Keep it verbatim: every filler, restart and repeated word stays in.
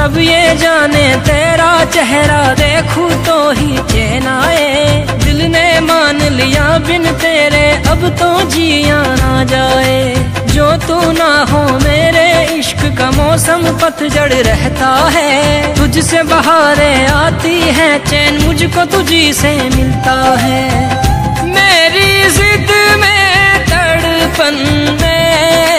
रब ये जाने तेरा चेहरा देखूं तो ही चैन आए। दिल ने मान लिया बिन तेरे अब तो जिया ना जाए। जो तू ना हो मेरे इश्क का मौसम पतझड़ रहता है। तुझसे बहारें आती है चैन मुझको तुझी से मिलता है। मेरी जिद में तड़पन में